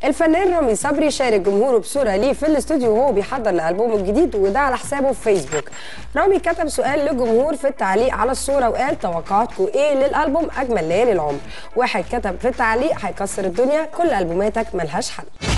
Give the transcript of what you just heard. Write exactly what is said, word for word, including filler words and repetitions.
الفنان رامي صبري شارك جمهوره بصوره ليه في الاستوديو وهو بيحضر لألبومه الجديد، وده على حسابه في فيسبوك. رامي كتب سؤال للجمهور في التعليق على الصوره وقال: توقعاتكم ايه للألبوم اجمل ليالي العمر؟ واحد كتب في التعليق: هيكسر الدنيا، كل ألبوماتك ملهاش حل.